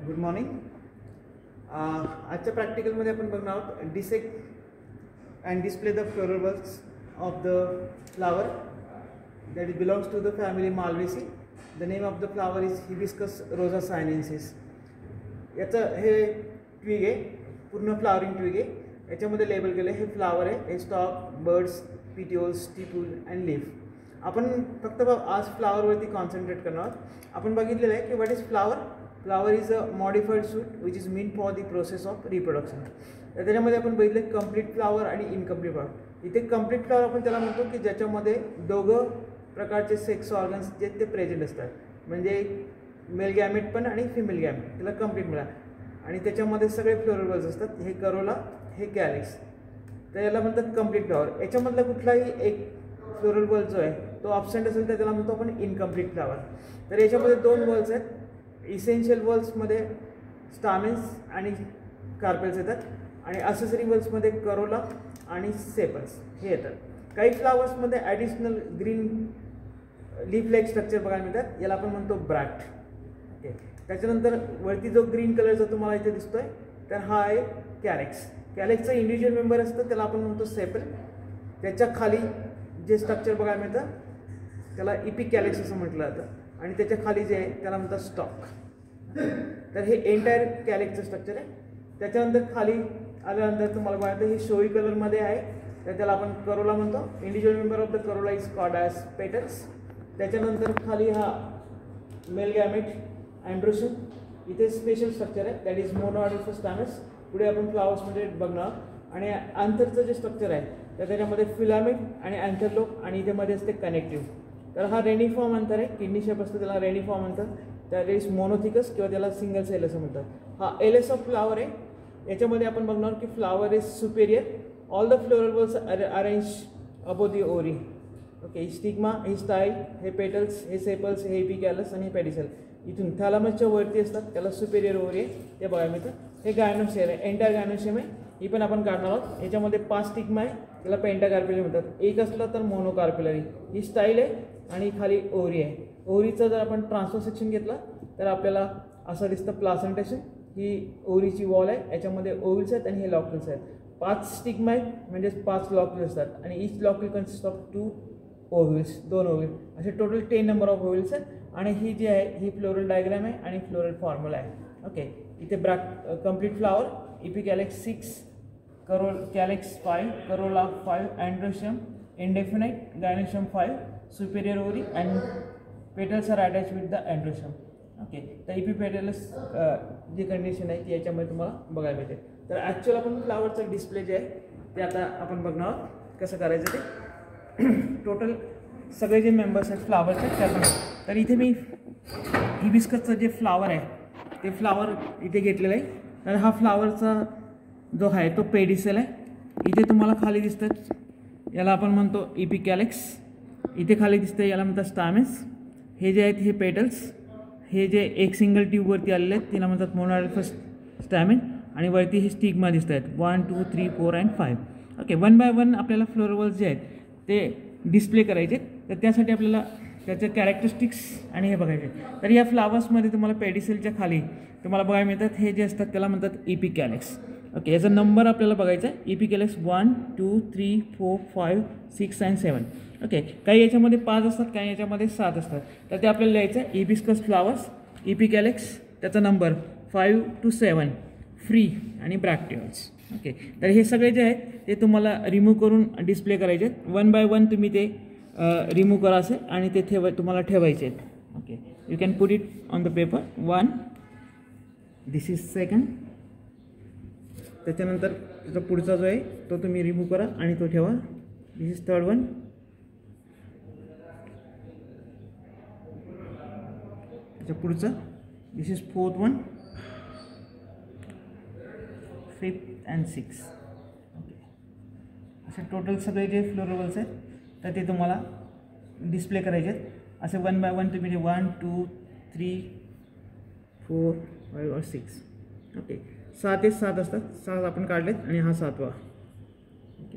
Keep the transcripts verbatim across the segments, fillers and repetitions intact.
Good morning. आजच्या प्रॅक्टिकलमध्ये आपण बघणार आहोत dissect and display the floral bulbs of the flower that it belongs to the family Malvaceae. The name of the flower is Hibiscus rosa sinensis. याचं हे twig आहे, पूर्ण flowering twig आहे. याच्यामध्ये लेबल केलं हे फ्लावर आहे, हे stalk, buds, petioles, stipule and leaf. आपण फक्त आज फ्लावरवरती कॉन्सन्ट्रेट करणार आहोत. आपण बघितलेलं आहे की what is flower. Flower is a modified shoot which is mean for the process of reproduction. तर त्याच्यामध्ये आपण बघितले कम्प्लीट फ्लावर आणि इनकम्प्लीट फ्लावर. इथे कम्प्लीट फ्लावर आपण त्याला म्हणतो की ज्याच्यामध्ये दोघं प्रकारचे सेक्स ऑर्गन्स जे ते प्रेझेंट असतात, म्हणजे मेल गॅमेट पण आणि फिमेल गॅमेट, त्याला कम्प्लीट मिळा. आणि त्याच्यामध्ये सगळे फ्लोरल बल्ब्स असतात. हे करोला, हे कॅलिक्स, तर याला म्हणतात कम्प्लीट फ्लावर. याच्यामधला कुठलाही एक फ्लोरल बल्ब जो आहे तो ॲब्सेंट असेल तर त्याला म्हणतो आपण इनकम्प्लीट फ्लावर. तर याच्यामध्ये दोन बल्ब्स आहेत. इसेन्शियल बल्ब्समध्ये स्टामेन्स आणि कार्पेल्स येतात, आणि असेसरी बल्ब्समध्ये करोला आणि सेपल्स हे येतात. काही फ्लावर्समध्ये additional green leaf like structure बघायला मिळतात, याला आपण म्हणतो ब्रॅक्ट. ओके, त्याच्यानंतर वरती जो ग्रीन कलरचा तुम्हाला इथे दिसतोय तर हा आहे कॅलेक्स. कॅलेक्सचं इंडिव्हिज्युअल मेंबर असतं त्याला आपण म्हणतो सेपल. त्याच्या खाली जे स्ट्रक्चर बघायला मिळतं त्याला इपिक कॅलेक्स असं म्हटलं जातं, आणि त्याच्या खाली जे आहे त्याला म्हणतात स्टॉक. तर हे एंटायर कॅलेक्सचं स्ट्रक्चर आहे. त्याच्यानंतर खाली आल्यानंतर तुम्हाला बघायचं हे शोई कलरमध्ये आहे, तर त्याला आपण करोला म्हणतो. Individual member of the corolla is called as petals. त्याच्यानंतर खाली हा मेल गॅमेट अँड्रोशन, इथे स्पेशल स्ट्रक्चर आहे दॅट इज मोनोअडल्फस स्टॅमेस. पुढे आपण फ्लावर्समध्ये बघणार. आणि अँथरचं जे स्ट्रक्चर आहे तर त्याच्यामध्ये फिलामेंट आणि अँथरलोक, आणि इथे मध्ये असते कनेक्टिव्ह. तर हा रेनिफॉर्म अंतर आहे, किडनी शेप असतो त्याला रेनिफॉर्म अंतर. दॅट इज मोनोथिकस किंवा त्याला सिंगल सेल असं म्हणतात. हा एलेस ऑफ फ्लावर आहे. याच्यामध्ये आपण बघणार की flower is superior. All the floral bulbs arrange above the ovary. Okay, stigma, हे स्टाईल, हे पेटल्स, हे सेपल्स, हे इपिकॅलस आणि हे पेडिसल इथून थॅलामसच्या वरती असतात, त्याला सुपेरियर ओरी आहे, ते बघायला मिळतं. हे गायनोशियम आहे, एंटायर गायनोशियम आहे, ही पण आपण काढणार आहोत. याच्यामध्ये पाच स्टिग्मा आहे, त्याला पेंटाकार्पेलरी म्हणतात. एक असलं तर मोनोकार्पेलरी. ही स्टाईल आहे आणि खाली ओरी आहे. ओरीचं जर आपण ट्रान्सफर सेक्शन घेतलं तर आपल्याला असं दिसतं प्लासेंटेशन. ही ओरीची वॉल आहे, याच्यामध्ये ओव्हिल्स आहेत आणि हे लॉक्युल्स आहेत. पाच स्टिग्मा आहेत म्हणजे पाच लॉक्युल असतात, आणि each locule consist of two ovules, दोन ओव्हिल, असे total ten number of ovules आहेत. आणि ही जी आहे ही फ्लोरल डायग्राम आहे आणि फ्लोरल फॉर्म्युला आहे. ओके, इथे bract complete flower, epicalyx six, corolla calyx five, corolla five, androecium indefinite, gynoecium five, superior ovary, and petals are attach with the androecium. Okay, तर epipetalous जी condition आहे ती याच्यामध्ये तुम्हाला बघायला मिळते. तर ॲक्च्युअल आपण फ्लावरचं डिस्प्ले जे आहे ते आता आपण बघणार आहोत कसं करायचं ते. टोटल सगळे जे मेंबर्स आहेत फ्लावरचे त्यातून. तर इथे मी हिबिस्कसचं जे फ्लावर आहे ते फ्लावर इथे घेतलेलं आहे. तर हा फ्लावरचा जो आहे तो पेडिसेल आहे. इथे तुम्हाला खाली दिसतात याला आपण म्हणतो इपिकॅलेक्स. इथे खाली दिसतं याला म्हणतात स्टामेन्स. हे जे आहेत हे पेटल्स. हे जे एक सिंगल ट्यूबवरती आलेले आहेत तिला म्हणतात मोनोअडल्फस स्टॅमेन. आणि वरती हे स्टिग्मा दिसत आहेत one two three four and five. Okay, one by one आपल्याला फ्लोरल बल्ब्स जे आहेत ते डिस्प्ले करायचे. तर त्यासाठी आपल्याला त्याचे कॅरेक्टरिस्टिक्स आणि हे बघायचे. तर या फ्लावर्समध्ये तुम्हाला पेडिसेलच्या खाली तुम्हाला बघायला मिळतात हे जे असतात त्याला म्हणतात इपिकॅलेक्स. ओके, याचा नंबर आपल्याला बघायचा आहे. Epicalyx one two three four five six and seven. Okay, काही याच्यामध्ये पाच असतात, काही याच्यामध्ये सात असतात. तर ते आपल्याला लिहायचं आहे हिबिस्कस फ्लावर्स, इपिकॅलेक्स, त्याचा number five to seven, free आणि ब्रॅक्टिओल्स. ओके, तर हे सगळे जे आहेत ते तुम्हाला रिमूव्ह करून डिस्प्ले करायचे आहेत. वन बाय वन तुम्ही ते रिमूव्ह करा असे आणि ते ठेवा तुम्हाला ठेवायचे आहेत. Okay, you can put it on the paper. One, this is second. त्याच्यानंतर त्याचा पुढचा जो आहे तो तुम्ही रिमूव्ह करा आणि तो ठेवा. This is third one. त्याच्या पुढचं this is fourth one, fifth and six. Okay, असे टोटल सगळे जे फ्लोरल बल्ब्स आहेत तर ते तुम्हाला डिस्प्ले करायचे आहेत. असे वन बाय वन तुम्ही one two three four five और सिक्स. ओके, सात एक सात असतात, सात आपण काढलेत आणि हा सातवा. ओके,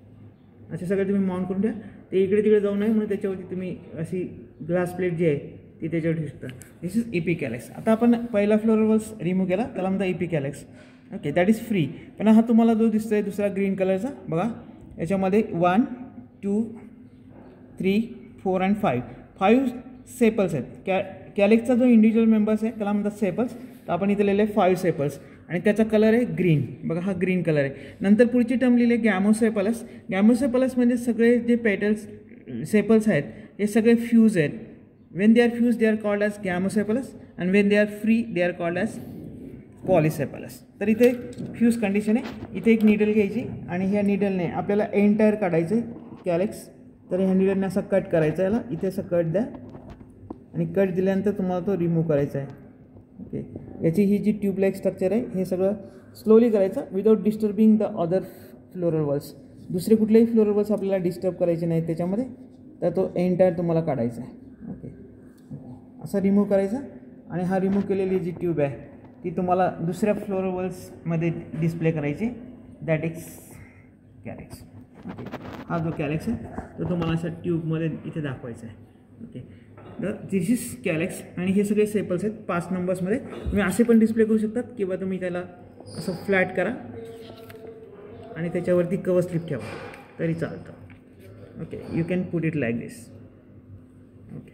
असे सगळे तुम्ही माउंट करून द्या. ते इकडे तिकडे जाऊ नये म्हणून त्याच्यावरती तुम्ही अशी ग्लास प्लेट जी आहे ती त्याच्यावर ठेवू शकता. This is epicalyx. आता आपण पहिला फ्लोरोवल्स रिमूव्ह केला, त्याला म्हणता epicalyx. Okay, that is free. पण हा तुम्हाला जो दिसतोय दुसरा ग्रीन कलरचा बघा, याच्यामध्ये one two three four and five five sepals आहेत. कॅ कॅलेक्सचा जो इंडिव्हिज्युअल मेंबर्स आहे त्याला म्हणतात सेपल्स. तर आपण इथे लिहिले फाईव्ह सेपल्स आणि त्याचा कलर आहे ग्रीन. बघा हा ग्रीन कलर आहे. नंतर पुढची टर्म लिहिले गॅमोसेपलस. गॅमोसेपलस म्हणजे सगळे जे पेटल्स सेपल्स आहेत हे सगळे फ्यूज आहेत. When they are fuse they are called as gamosepalous and when they are free they are called as polysepalous. तर इथे फ्यूज कंडिशन आहे. इथे एक निडल घ्यायची आणि ह्या निडलने आपल्याला एंटायर काढायचं आहे कॅलेक्स. तर ह्या निडलने असा कट करायचा, याला इथे असं कट द्या आणि कट दिल्यानंतर तुम्हाला तो रिमूव्ह करायचा आहे. ओके, याची ही जी ट्यूबलाईक स्ट्रक्चर आहे हे सगळं स्लोली करायचं without disturbing the other floral whorls. दुसरे कुठलेही फ्लोरल वॉल्स आपल्याला डिस्टर्ब करायचे नाहीत त्याच्यामध्ये. तर तो एंटायर तुम्हाला काढायचा आहे. ओके, असा रिमूव्ह करायचा आणि हा रिमूव्ह केलेली जी ट्यूब आहे ती तुम्हाला दुसऱ्या फ्लोरल वॉल्समध्ये डिस्प्ले करायची. That is calyx. ओके, हा जो कॅलेक्स आहे तो तुम्हाला अशा ट्यूबमध्ये इथे दाखवायचा आहे. ओके, तर दिस इज कॅलेक्स आणि हे सगळे सेपल्स आहेत पाच नंबर्समध्ये. तुम्ही असे पण डिस्प्ले करू शकतात किंवा तुम्ही त्याला असं फ्लॅट करा आणि त्याच्यावरती कवर स्लिप ठेवा तरी चालतं. Okay, you can put it like this. Okay,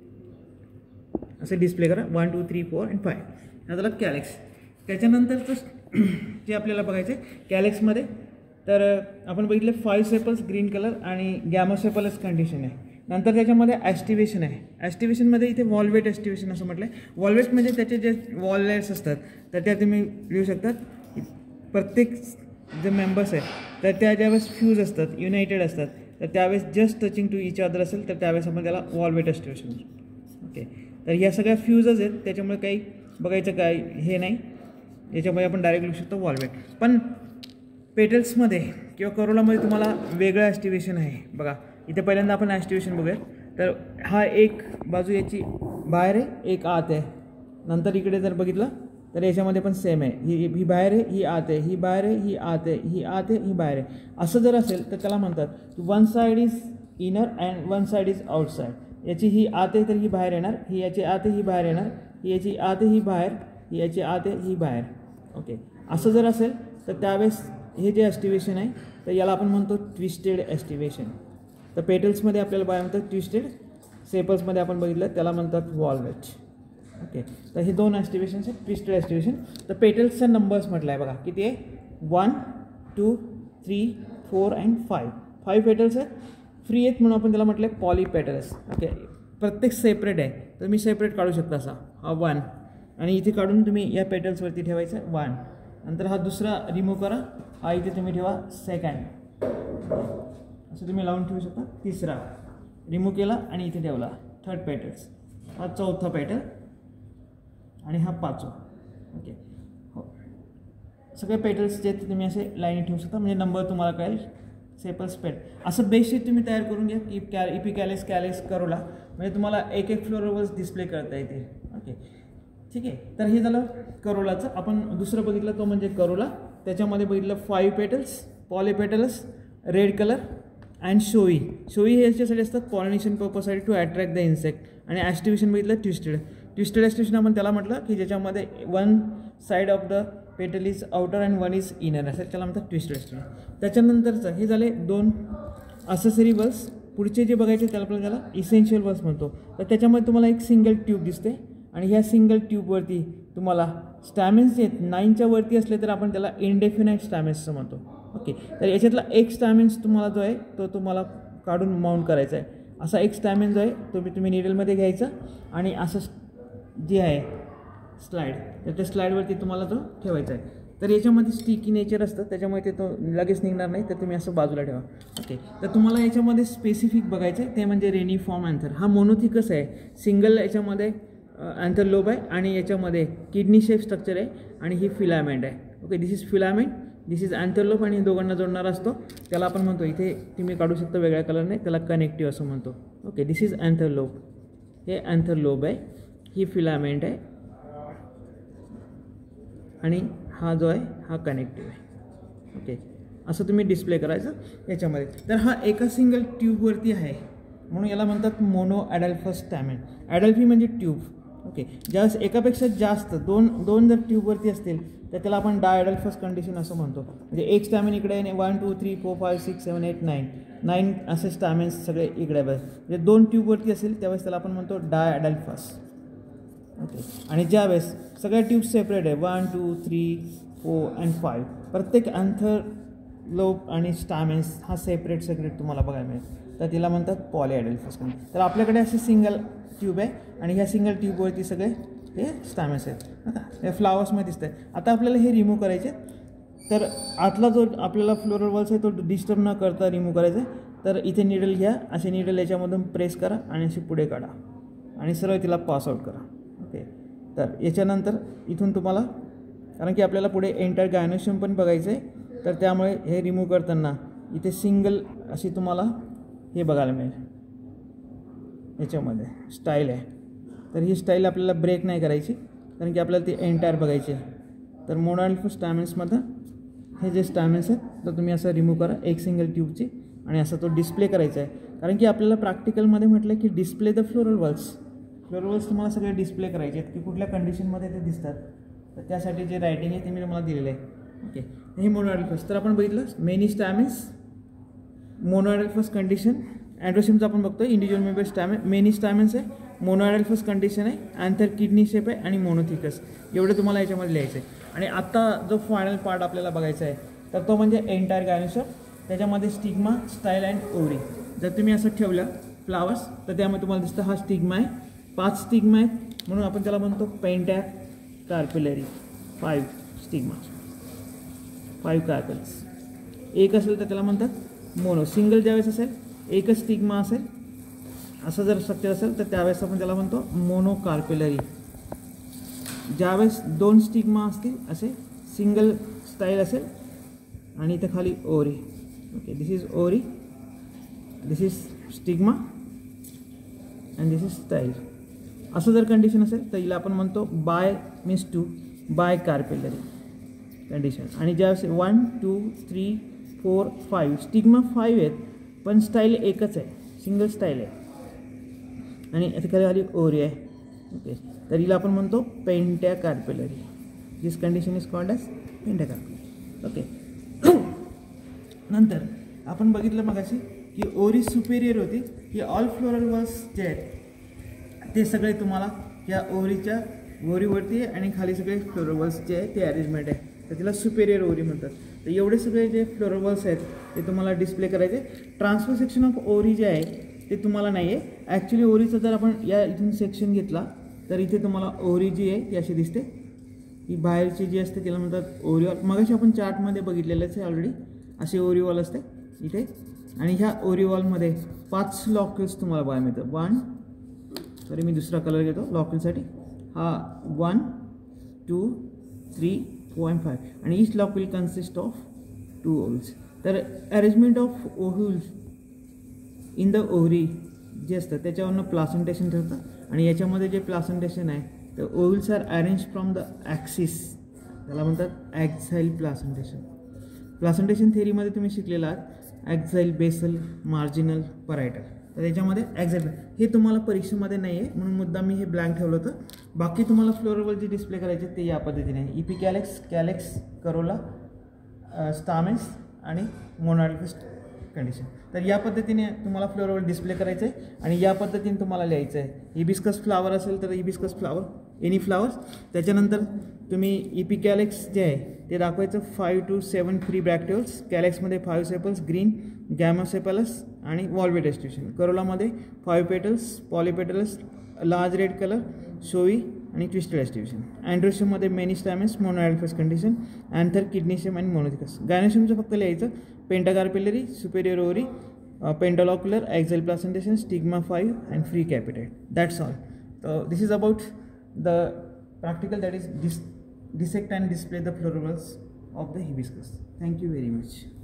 असे डिस्प्ले करा one two three four and five. हा झाला कॅलेक्स. त्याच्यानंतरचं जे आपल्याला बघायचं आहे कॅलेक्समध्ये, तर आपण बघितलं फाईव्ह सेपल्स ग्रीन कलर आणि गॅमोसेपलस कंडिशन आहे. नंतर त्याच्यामध्ये ॲस्टिवेशन आहे. ॲस्टिवेशनमध्ये इथे वॉल्वेट ॲस्टिवेशन असं म्हटलं आहे. वॉल्वेट म्हणजे त्याचे जे वॉललेट्स असतात तर त्या तुम्ही लिहू शकतात. प्रत्येक जे मेंबर्स आहेत तर त्या ज्यावेळेस फ्यूज असतात, युनायटेड असतात, तर त्यावेळेस just touching to each other असेल तर त्यावेळेस आपण त्याला वॉल्वेट ॲस्टिवेशन. ओके, तर ह्या सगळ्या फ्यूजच आहेत त्याच्यामुळे काही बघायचं काय हे नाही. याच्यामुळे आपण डायरेक्ट लिहू शकतो वॉल्वेट. पण पेटल्समध्ये किंवा करोलामध्ये तुम्हाला वेगळं ॲस्टिवेशन आहे. बघा इथे पहिल्यांदा आपण ॲस्टिवेशन बघूया. तर हा एक बाजू याची बाहेर आहे, एक आत आहे. नंतर इकडे जर बघितलं तर याच्यामध्ये पण सेम आहे. ही ही बाहेर आहे, ही आत आहे, ही बाहेर आहे, ही आत आहे, ही आत आहे, ही बाहेर आहे. असं जर असेल तर त्याला म्हणतात की one side is inner and one side is outside. याची ही आत आहे तर ही बाहेर येणार, ही याची आत आहे ही बाहेर येणार, ही याची आत आहे ही बाहेर, ही याची आत आहे ही बाहेर. ओके, असं जर असेल तर त्यावेळेस हे जे ॲस्टिवेशन आहे तर याला आपण म्हणतो ट्विस्टेड ॲस्टिवेशन. तर पेटल्समध्ये आपल्याला बाय म्हणतात ट्विस्टेड, सेपल्समध्ये आपण बघितलं त्याला म्हणतात वॉल्वेट. ओके, तर हे दोन ॲस्टिवेशन्स आहेत, ट्विस्टेड ॲस्टिवेशन. तर पेटल्सचा नंबर्स म्हटलं आहे बघा किती आहे, one two three four and five. Five petals आहेत, फ्री आहेत म्हणून आपण त्याला म्हटलं आहे पॉली पेटल्स. ओके, प्रत्येक सेपरेट आहे तर मी सेपरेट काढू शकता असा हा वन आणि इथे काढून तुम्ही या पेटल्सवरती ठेवायचं आहे वन. नंतर हा दुसरा रिमूव्ह करा, हा इथे तुम्ही ठेवा सेकंड, असं तुम्ही लावून ठेवू शकता. तिसरा रिमूव्ह केला आणि इथे ठेवला थर्ड पेटल्स. हा चौथा पेटल आणि हा पाचवा. ओके, हो, सगळे पेटल्स जे तुम्ही असे लाईन ठेवू शकता म्हणजे नंबर तुम्हाला कळेल. सेपल्स पेट असं बेसिक तुम्ही तयार करून घ्या की कॅ इपी कॅलेक्स कॅलेक्स करोला म्हणजे तुम्हाला एक एक फ्लोरवरच डिस्प्ले करता येते. ओके, ठीक आहे. तर हे झालं करोलाचं. आपण दुसरं बघितलं तो म्हणजे करोला. त्याच्यामध्ये बघितलं five petals, polypetals, red colour and showy. Showy हे याच्यासाठी असतात पॉलिनेशन पर्पजसाठी टू अट्रॅक्ट द इन्सेक्ट. आणि ॲस्टिवेशन बघितलं ट्विस्टेड. ट्विस्टेड ॲस्टिवेशन आपण त्याला म्हटलं की ज्याच्यामध्ये one side of the petal is outer and one is inner, असं त्याला म्हणतात ट्विस्टेड ॲस्टिवेशन. त्याच्यानंतरचं हे झाले दोन असेसरी बल्स. पुढचे जे बघायचे त्याला आपल्याला त्याला इसेन्शियल बल्स म्हणतो. तर त्याच्यामध्ये तुम्हाला एक सिंगल ट्यूब दिसते आणि ह्या सिंगल ट्यूबवरती तुम्हाला स्टॅमिन्स जे आहेत नाईनच्या वरती असले तर आपण त्याला इंडेफिनाईट स्टॅमिन्सचं म्हणतो. ओके, तर याच्यातला एक स्टॅमिन्स तुम्हाला जो आहे तो तुम्हाला काढून माउंट करायचा आहे. असा एक स्टॅमिन जो आहे तो तुम्ही निडलमध्ये घ्यायचा आणि असं जे आहे स्लाईड तर त्या स्लाईडवरती तुम्हाला तो ठेवायचा आहे. तर याच्यामध्ये स्टिकी नेचर असतं त्याच्यामुळे ते तो लगेच निघणार नाही, तर तुम्ही असं बाजूला ठेवा. ओके, तर तुम्हाला याच्यामध्ये स्पेसिफिक बघायचं आहे ते म्हणजे रेनिफॉर्म अँथर. हा मोनोथिकस आहे, सिंगल याच्यामध्ये अँथर लोब आहे आणि याच्यामध्ये किडनी शेप स्ट्रक्चर आहे आणि ही फिलामेंट आहे. Okay, this is filament, this is anther lobe आणि दोघांना जोडणारा असतो त्याला आपण म्हणतो, इथे तुम्ही काढू शकता वेगळ्या कलरने, त्याला कनेक्टिव्ह असं म्हणतो. Okay, this is anther lobe, हे अँथर लोब आहे, ही फिलामेंट आहे आणि हा जो आहे हा कनेक्टिव्ह आहे. ओके, असं तुम्ही डिस्प्ले करायचं याच्यामध्ये. तर हा एका सिंगल ट्यूबवरती आहे म्हणून याला म्हणतात मोनो ॲडल्फस स्टॅमेन. ॲडल्फी म्हणजे ट्यूब. ओके, ज्यावेळेस एकापेक्षा जास्त दोन दोन जर ट्यूबवरती असतील तर त्याला आपण डायॲडल्फस कंडिशन असं म्हणतो. म्हणजे एक स्टॅमिन इकडे आहे, one two three four five six seven eight nine nine असे स्टॅमिन्स सगळे इकडे बस. म्हणजे दोन ट्यूबवरती असेल त्यावेळेस त्याला आपण म्हणतो डायॲडल्फस. ओके, आणि ज्यावेळेस सगळ्या ट्यूब सेपरेट आहे, one two three four and five, प्रत्येक अँथर लोब आणि स्टॅमिन्स हा सेपरेट सेपरेट तुम्हाला बघायला मिळेल, तर तिला म्हणतात पॉलीॲडल्फस कंडिशन. तर आपल्याकडे असे सिंगल ट्यूब आहे आणि ह्या सिंगल ट्यूबवरती सगळे हे स्टॅमिन्स आहेत. आता हे फ्लावर्समध्ये दिसत आहे. आता आपल्याला हे रिमूव्ह करायचे, तर आतला जो आपल्याला फ्लोरल वॉल्स आहे तो डिस्टर्ब न करता रिमूव्ह करायचा आहे. तर इथे निडल घ्या, असे निडल याच्यामधून प्रेस करा आणि अशी पुढे काढा आणि सरळ तिला पास आउट करा. ओके, तर याच्यानंतर इथून तुम्हाला, कारण की आपल्याला पुढे एंटायर गायनोशियम पण बघायचं आहे, तर त्यामुळे हे रिमूव्ह करताना इथे सिंगल अशी तुम्हाला हे बघायला मिळेल. याच्यामध्ये स्टाईल आहे, तर ही स्टाईल आपल्याला ब्रेक नाही करायची, कारण की आपल्याला ती एंटायर बघायची आहे. तर मोनोॲडल्फस स्टॅमिन्समधून हे जे स्टॅमिन्स आहेत तर तुम्ही असं रिमूव्ह करा एक सिंगल ट्यूबची, आणि असा तो डिस्प्ले करायचा आहे. कारण की आपल्याला प्रॅक्टिकलमध्ये म्हटलं की display the floral whorls. Floral whorls तुम्हाला सगळे डिस्प्ले करायचे आहेत की कुठल्या कंडिशनमध्ये ते दिसतात, तर त्यासाठी जे रायटिंग आहे ते मी तुम्हाला दिलेलं आहे. ओके, हे मोनोॲडल्फस. तर आपण बघितलं मेनी स्टॅमिन्स, मोनोॲडल्फस कंडिशन, अँड्रोशियमचं आपण बघतो individual member stamen, many stamens आहे, मोनोॲडल्फस कंडिशन आहे, अँथर किडनी शेप आहे आणि मोनोथिकस. एवढं तुम्हाला याच्यामध्ये लिहायचं आहे. आणि आत्ता जो फायनल पार्ट आपल्याला बघायचा आहे तर तो म्हणजे एंटायर गायनोशियम. त्याच्यामध्ये स्टिग्मा, स्टाईल अँड ओव्हरी. जर तुम्ही असं ठेवलं फ्लावर्स तर त्यामध्ये तुम्हाला दिसतं हा स्टिग्मा आहे, पाच स्टिग्मा आहेत म्हणून आपण त्याला म्हणतो pentacarpellary. Five stigma, five carpels. एक असेल तर त्याला म्हणतात मोनो. सिंगल ज्यावेळेस असेल, एकच स्टिग्मा असेल, असं जर स्ट्रक्चर असेल तर त्यावेळेस आपण त्याला म्हणतो मोनो कार्पेलरी. ज्यावेळेस दोन स्टिग्मा असतील, असे सिंगल स्टाईल असेल, आणि इथं खाली ओरी. Okay, this is ovary, this is stigma and this is style. असं जर कंडिशन असेल तर हिला आपण म्हणतो bi means two, bicarpellary condition. आणि ज्यावेळेस one two three four five stigma five आहेत पण स्टाईल एकच आहे, सिंगल स्टाईल आहे, आणि इथे खाली खाली ओरी आहे. ओके, तर हिला आपण म्हणतो pentacarpellary. This condition is called as pentacarpellary. Okay, नंतर आपण बघितलं मगाशी की ओरी सुपेरियर होती, की ऑल फ्लोरल वॉल्स जे आहेत ते सगळे तुम्हाला या ओरीच्या ओरीवरती आहे आणि खाली सगळे फ्लोरल वॉल्स जे आहे ते अरेंजमेंट आहे, तर तिला सुपेरियर ओरी म्हणतात. तर एवढे सगळे जे फ्लोरल वॉल्स आहेत ते तुम्हाला डिस्प्ले करायचे. ट्रान्सफर सेक्शन ऑफ ओरी जे आहे ते तुम्हाला नाही आहे. ॲक्च्युली ओरीचं जर आपण या इथून सेक्शन घेतला तर इथे तुम्हाला ओरी जी आहे ती अशी दिसते. ही बाहेरची जी असते तिला म्हणतात ओरिवॉल. मगाशी आपण चार्टमध्ये बघितलेलंच आहे ऑलरेडी, असे ओरिवॉल असते इथे. आणि ह्या ओरिवॉलमध्ये पाच लॉक्युल्स तुम्हाला बघायला मिळतं. वन सॉरी मी दुसरा कलर घेतो लॉक्युलसाठी. हा one two three four and five, आणि each locule consist of two ovules. तर arrangement of ovules in the ovary जे असतं त्याच्यावरनं प्लासेंटेशन ठरतं. आणि याच्यामध्ये जे प्लासेंटेशन आहे तर ovules are arrange from the axis, त्याला म्हणतात ॲक्झाईल प्लासेंटेशन. प्लासेंटेशन थेरीमध्ये तुम्ही शिकलेला आहात ॲक्झाईल, बेसल, मार्जिनल, परायटल. तर त्याच्यामध्ये ॲक्झाईल हे तुम्हाला परीक्षेमध्ये नाही आहे म्हणून मुद्दा मी हे ब्लँक ठेवलं होतं. बाकी तुम्हाला फ्लोरल जे डिस्प्ले करायचे ते या पद्धतीने आहे. इपी कॅलेक्स, कॅलेक्स, करोला, स्टामेन्स आणि मोनोॲडल्फस कंडिशन. तर या पद्धतीने तुम्हाला फ्लोरल डिस्प्ले करायचं आहे आणि या पद्धतीने तुम्हाला लिहायचं आहे. हिबिस्कस फ्लावर असेल तर हिबिस्कस फ्लावर, एनी फ्लावर्स. त्याच्यानंतर तुम्ही इपी कॅलेक्स जे आहे ते दाखवायचं five to seven free bracteoles. कॅलेक्समध्ये फाईव्ह सेपल्स, ग्रीन, गॅमोसेपलस आणि वॉल्वेट डिस्ट्रिब्युशन. करोलामध्ये five petals, polypetals, large red colour, showy आणि ट्विस्टेड डिस्ट्रिब्युशन. अँड्रोशियममध्ये many stamens, monadelphous condition, anther, किडनीशियम आणि मोनोथिकस. गायनोशियमचं फक्त लिहायचं pentacarpellary, superior ovary, pentalocular, axile placentation, stigma five and free capitate. That's all. So this is about the practical, that is dis dissect and display the floral walls of the hibiscus. Thank you very much.